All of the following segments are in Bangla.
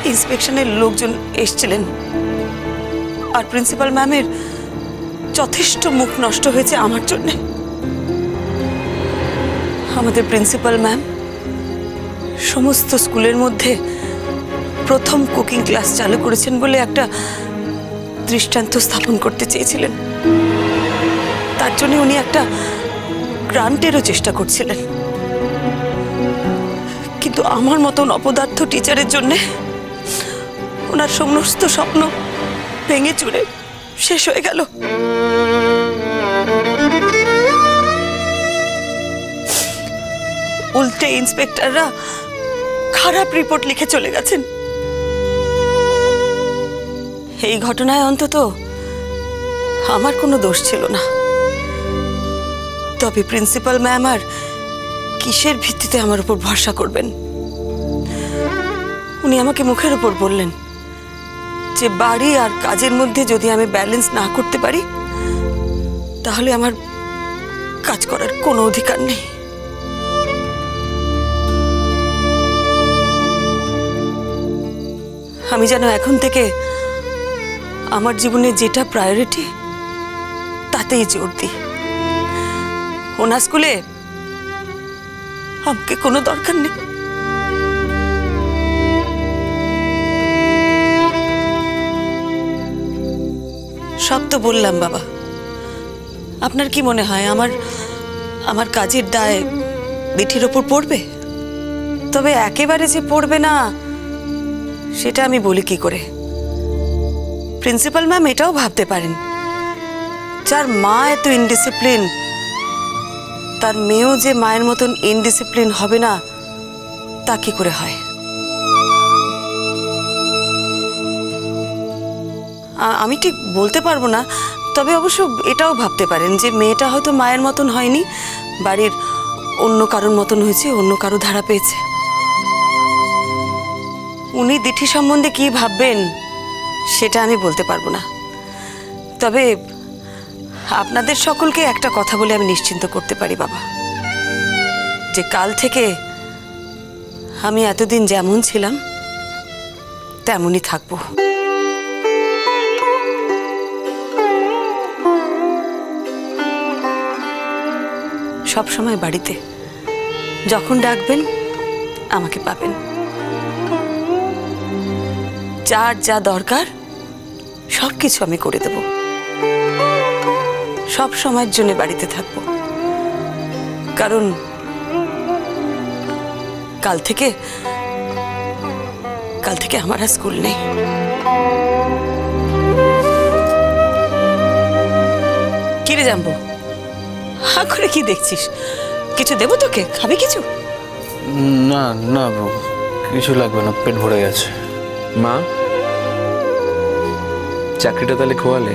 ইন্সপেকশনের লোকজন এসেছিলেন, আর প্রিন্সিপাল ম্যামের যথেষ্ট মুখ নষ্ট হয়েছে আমার জন্য। আমাদের প্রিন্সিপাল ম্যাম সমস্ত স্কুলের মধ্যে প্রথম কুকিং ক্লাস চালু করেছেন বলে একটা দৃষ্টান্ত স্থাপন করতে চেয়েছিলেন। তার জন্য উনি একটা গ্রান্টেরও চেষ্টা করছিলেন, কিন্তু আমার মতন অপদার্থ টিচারের জন্য ওনার সমস্ত স্বপ্ন ভেঙে চুরে শেষ হয়ে গেল। উল্টে ইন্সপেক্টররা খারাপ রিপোর্ট লিখে চলে গেছেন। এই ঘটনায় অন্তত আমার কোনো দোষ ছিল না, তবে প্রিন্সিপাল ম্যাম আর কিসের ভিত্তিতে আমার উপর ভরসা করবেন? উনি আমাকে মুখের উপর বললেন যে বাড়ি আর কাজের মধ্যে যদি আমি ব্যালেন্স না করতে পারি তাহলে আমার কাজ করার কোনো অধিকার নেই। আমি যেন এখন থেকে আমার জীবনে যেটা প্রায়োরিটি তাতেই জোর দিই। ওনার স্কুলে আমাকে কোনো দরকার নেই। সব তো বললাম বাবা, আপনার কি মনে হয় আমার কাজের দায় দিঠির ওপর পড়বে? তবে একেবারে যে পড়বে না সেটা আমি বলি কি করে? প্রিন্সিপাল ম্যাম এটাও ভাবতে পারেন, যার মা এত ইনডিসিপ্লিন তার মেয়েও যে মায়ের মতন ইনডিসিপ্লিন হবে না তা কি করে হয়? আমি ঠিক বলতে পারবো না, তবে অবশ্য এটাও ভাবতে পারেন যে মেয়েটা হয়তো মায়ের মতন হয়নি, বাড়ির অন্য কারোর মতন হয়েছে, অন্য কারো ধারা পেয়েছে। উনি দিঠি সম্বন্ধে কি ভাববেন সেটা আমি বলতে পারবো না, তবে আপনাদের সকলকে একটা কথা বলে আমি নিশ্চিন্ত করতে পারি বাবা, যে কাল থেকে আমি এতদিন যেমন ছিলাম তেমনই থাকবো। সব সময় বাড়িতে যখন ডাকবেন আমাকে পাবেন। যার যা দরকার সবকিছু আমি করে দেব। সব সময়ের জন্য বাড়িতে থাকবো, কারণ কাল থেকে আমার আর স্কুল নেই। কিরে জানবো, হা করে কি দেখছিস? কিছু দেবো তোকে? খাবি কিছু? না না কিছু লাগবে না, পেট ভরে গেছে। মা, চাকরিটা তাহলে খোয়ালে?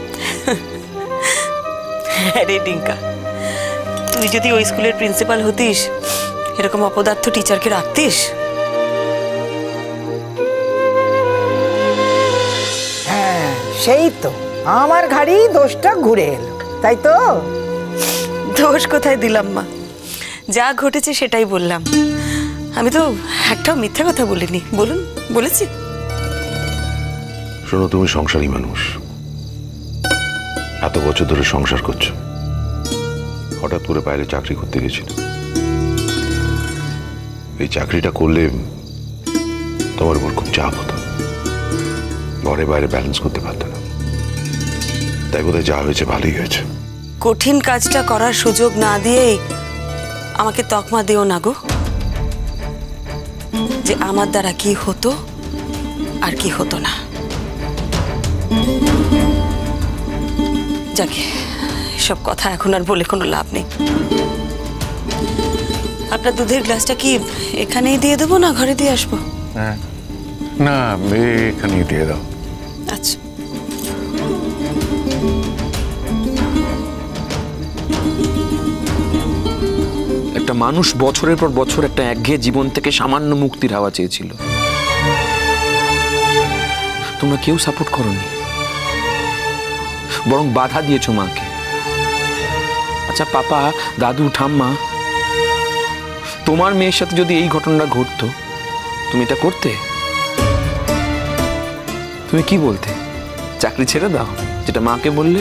আরে ডিঙ্কা, তুই যদি ওই স্কুলের প্রিন্সিপাল হতিস, এরকম অপদার্থ টিচারকে রাখতিস? হ্যাঁ সেই তো, আমার ঘাড়ি দোষটা ঘুরে এলো, তাই তো? দোষ কোথায় দিলাম মা, যা ঘটেছে সেটাই বললাম। আমি তো একটাও মিথ্যা কথা বলিনি। বলুন, বলেছি? শোনো, তুমি সংসারী মানুষ, এত বছর ধরে সংসার করছো, হঠাৎ করে বাইরে চাকরি করতে গেছিল। এই চাকরিটা করলে তোমার উপর খুব চাপ হতো, ঘরে বাইরে ব্যালেন্স করতে পারতো না, তাই বোধহয় যা হয়েছে ভালোই হয়েছে। কঠিন কাজটা করার সুযোগ না দিয়েই আমাকে তকমা দিও না গো, যে আমার দ্বারা কি হতো আর কি হতো না। যাকে এসব কথা এখন আর বলে কোনো লাভ নেই। আপনার দুধের গ্লাসটা কি এখানেই দিয়ে দেবো না ঘরে দিয়ে আসবো? হ্যাঁ, না এখানেই দিয়ে দাও। আচ্ছা। একটা মানুষ বছরের পর বছর একটা একঘেয়ে জীবন থেকে সামান্য মুক্তির হাওয়া চেয়েছিল, তোমরা কেউ সাপোর্ট করোনি, বরং বাধা দিয়েছো মাকে। আচ্ছা পাপা, দাদু, ঠাম্মা, তোমার মেয়ের সাথে যদি এই ঘটনাটা ঘটতো তুমি এটা করতে? তুমি কি বলতে? চাকরি ছেড়ে দাও, যেটা মাকে বললে।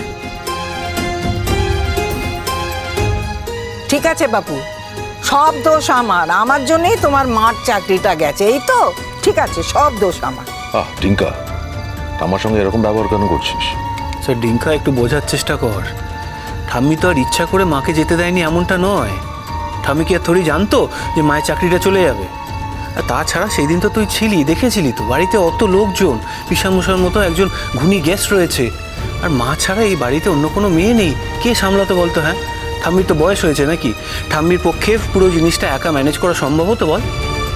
ঠিক আছে বাপু, সব দোষ আমার জন্যই তোমার মার চাকরিটা গেছে, এই তো? ঠিক আছে, সব দোষ আমার। টিঙ্কা, আমার সঙ্গে এরকম ব্যবহার কেন করছিস? স্যার ডিঙ্কা, একটু বোঝার চেষ্টা কর। ঠাম্মি তো আর ইচ্ছা করে মাকে যেতে দেয়নি এমনটা নয়। ঠাম্মি কি আর থোড়ি জানতো যে মায়ের চাকরিটা চলে যাবে? আর তাছাড়া সেই দিন তো তুই ছিলি, দেখেছিলি তো, বাড়িতে অত লোকজন, পিসামশার মতো একজন গুণী গেস্ট রয়েছে। আর মা ছাড়া এই বাড়িতে অন্য কোনো মেয়ে নেই, কে সামলাতে বলতো? হ্যাঁ, ঠাম্মির তো বয়স হয়েছে নাকি? ঠাম্মির পক্ষে পুরো জিনিসটা একা ম্যানেজ করা সম্ভব হতো বল?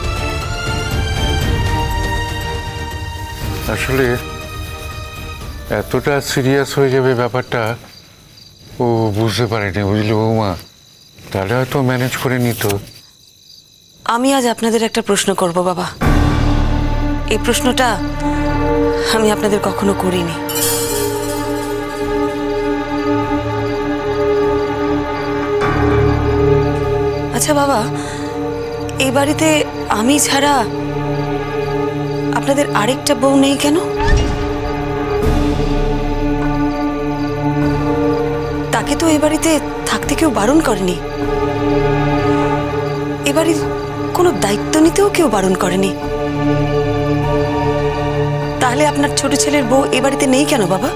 আসলে এতটা সিরিয়াস হয়ে যাবে ব্যাপারটা ও বুঝতে পারেনি, বুঝলি বৌমা? তাহলে হয়তো ম্যানেজ করে নিত। আমি আজ আপনাদের একটা প্রশ্ন করব বাবা। এই প্রশ্নটা আমি আপনাদের কখনো করিনি। আচ্ছা বাবা, এই বাড়িতে আমি ছাড়া আপনাদের আরেকটা বউ নেই কেন? তাকে তো এই বাড়িতে থাকতে কেউ বারণ করেনি, এ বাড়ির কোনো দায়িত্ব নিতেও কেউ বারণ করেনি। তাহলে আপনার ছোট ছেলের বউ এ বাড়িতে নেই কেন বাবা?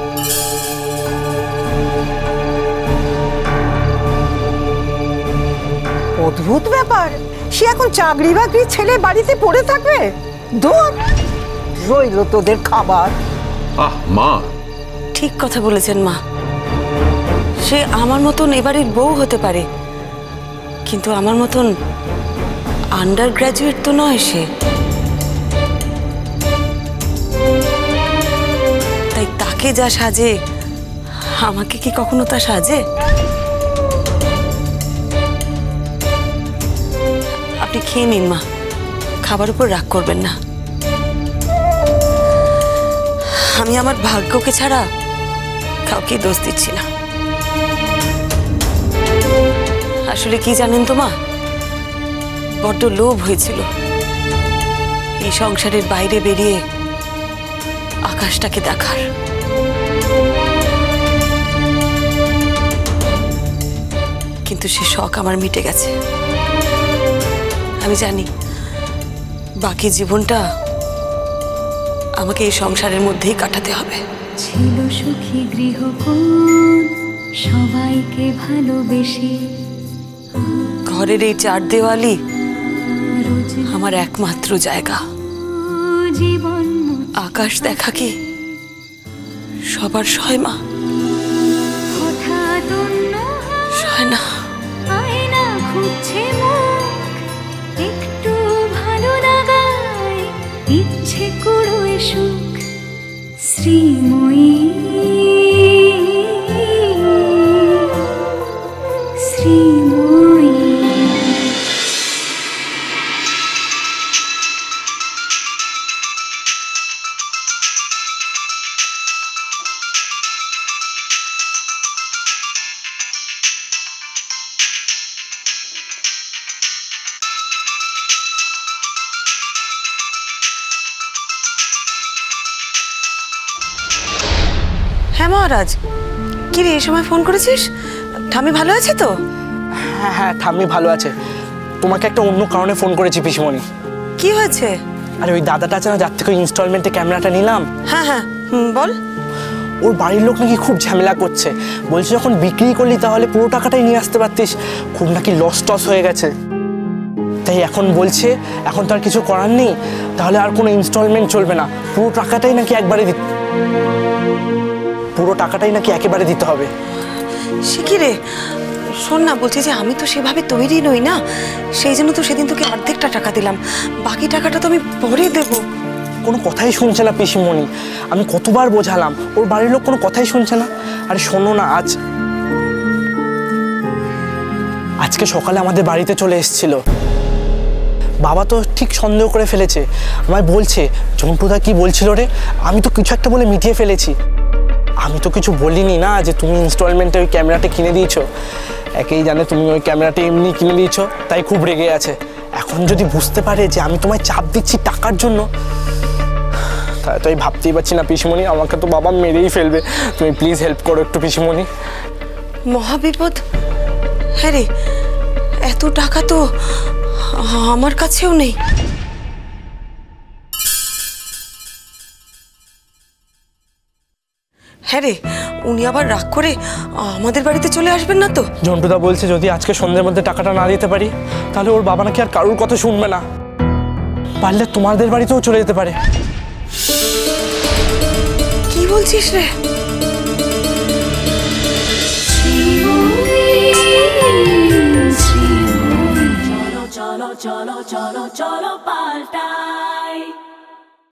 অদ্ভুত ব্যাপার, সে এখন চাকরি বাকরি ছেলে বাড়িতে পড়ে থাকবে? দূর রইল তোদের খাবার। মা, ঠিক কথা বলেছেন মা। সে আমার মতন এবারের বউ হতে পারে, কিন্তু আমার মতন আন্ডার গ্রাজুয়েট তো নয় সে। তাই তাকে যা সাজে, আমাকে কি কখনো তা সাজে? আপনি খেয়ে নিন মা, খাবার উপর রাগ করবেন না। আমি আমার ভাগ্যকে ছাড়া কাউকে দোষ দিচ্ছি না। আসলে কি জানেন তো মা, বড্ড লোভ হয়েছিল এই সংসারের বাইরে বেরিয়ে আকাশটাকে দেখার। কিন্তু সে শখ আমার মিটে গেছে। আমি জানি বাকি জীবনটা আমাকে এই সংসারের মধ্যেই কাটাতে হবে। ছিল সুখী গৃহকোণ, সবাইকে ভালোবেসে। ঘরের এই চার দেওয়ালি আমার একমাত্র জায়গা। জীবন আকাশ দেখা কি সবার সয় মা? হঠাৎ অন্য সয় না। আয়না খুঁজছে মুখ, একটু ভালো লাগায় ইচ্ছে করো সুখ। শ্রীময়ী শ্রীময়ী। হ্যাঁ মহারাজ, কি রে এই সময় ফোন করেছিস? ঠাম্মি ভালো আছে তো? হ্যাঁ হ্যাঁ, ঠাম্মি ভালো আছে। তোমাকে একটা অন্য কারণে ফোন করেছি পিসমণি। কি হয়েছে? আরে ওই দাদাটা আছে না, যার থেকে ইনস্টলমেন্টে ক্যামেরাটা নিলাম। হ্যাঁ হ্যাঁ, বল। ওর বাড়ির লোক নাকি খুব ঝামেলা করছে, বলছে যখন বিক্রি করলি তাহলে পুরো টাকাটাই নিয়ে আসতে পারতিস, খুব নাকি লস টস হয়ে গেছে। তাই এখন বলছে এখন তো আর কিছু করার নেই, তাহলে আর কোনো ইনস্টলমেন্ট চলবে না, পুরো টাকাটাই নাকি একেবারে দিতে হবে। সে কি রে? শোন না, বলছি যে আমি তো সেভাবে তৈরি নই না, সেই জন্য তো সেদিন তোকে অর্ধেকটা টাকা দিলাম, বাকি টাকাটা তো আমি পরে দেবো। কোনো কথাই শুনছে না পিসিমণি, আমি কতবার বোঝালাম, ওর বাড়ির লোক কোনো কথাই শুনছে না। আরে শোনো না, আজকে সকালে আমাদের বাড়িতে চলে এসেছিল। বাবা তো ঠিক সন্দেহ করে ফেলেছে, আমায় বলছে ঝন্টুদা কি বলছিল রে, আমি তো কিছু একটা বলে মিটিয়ে ফেলেছি। আমি তো কিছু বলিনি না যে তুমি ইনস্টলমেন্টে ওই ক্যামেরাটা কিনে দিয়েছো, একেই জানে তুমি ওই ক্যামেরাটা এমনি কিনে দিয়েছো, তাই খুব রেগে আছে। এখন যদি বুঝতে পারে যে আমি তোমায় চাপ দিচ্ছি টাকার জন্য, তাই তো আমি ভাবতেই পারছি না পিসিমণি, আমাকে তো বাবা মেরেই ফেলবে। তুমি প্লিজ হেল্প করো একটু পিসিমণি। মহাবিপদ? হ্যাঁ রে, এত টাকা তো আমার কাছেও নেই। হ্যাঁ রে, উনি আবার রাগ করে আমাদের বাড়িতে চলে আসবেন না তো? ঝন্টুদা বলছে যদি আজকে সন্ধ্যের মধ্যে টাকাটা না দিতে পারি তাহলে ওর বাবা নাকি আর কারুর কথা শুনবে না, পারলে তোমাদের বাড়িতেও চলে যেতে পারে। কি বলছিস রে? চলো চলো চলো চলো চলো পাল্টাই।